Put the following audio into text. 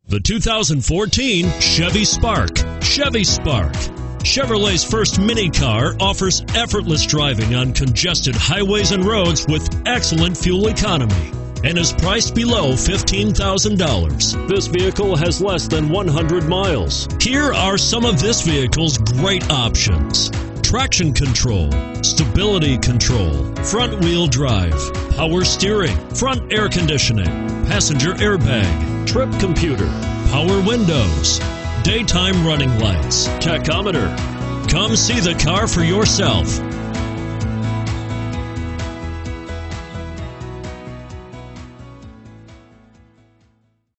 The 2014 Chevy Spark. Chevy Spark. Chevrolet's first mini car offers effortless driving on congested highways and roads with excellent fuel economy and is priced below $15,000. This vehicle has less than 100 miles. Here are some of this vehicle's great options: traction control, stability control, front wheel drive, power steering, front air conditioning, passenger airbag, trip computer, power windows, daytime running lights, tachometer. Come see the car for yourself.